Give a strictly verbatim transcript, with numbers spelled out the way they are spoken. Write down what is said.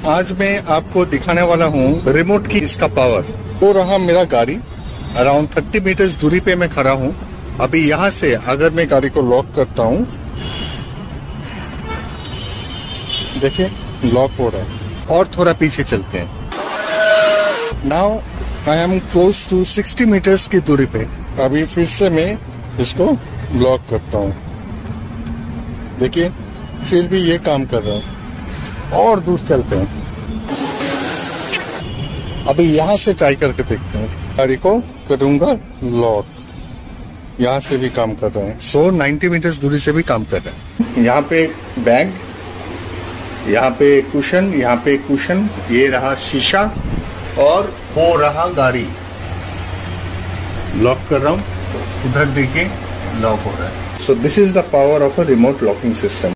आज मैं आपको दिखाने वाला हूँ रिमोट की इसका पावर। वो रहा मेरा गाड़ी, अराउंड थर्टी मीटर्स दूरी पे मैं खड़ा हूँ। अभी यहाँ से अगर मैं गाड़ी को लॉक करता हूँ, देखिए लॉक हो रहा है। और थोड़ा पीछे चलते हैं। Now I am close to sixty metres की दूरी पे। अभी फिर से मैं इसको लॉक करता हूँ, देखिए फिर भी ये काम कर रहा है। और दूर चलते हैं। अभी यहाँ से ट्राई करके देखते हैं। गाड़ी को करूंगा लॉक, यहाँ से भी काम कर रहे हैं। सो नाइन्टी मीटर्स दूरी से भी काम कर रहे हैं। यहाँ पे बैग, यहाँ पे कुशन, यहाँ पे कुशन, ये रहा शीशा और वो रहा गाड़ी। लॉक कर रहा हूँ, उधर देखिए लॉक हो रहा है। So this is the power of a remote locking system.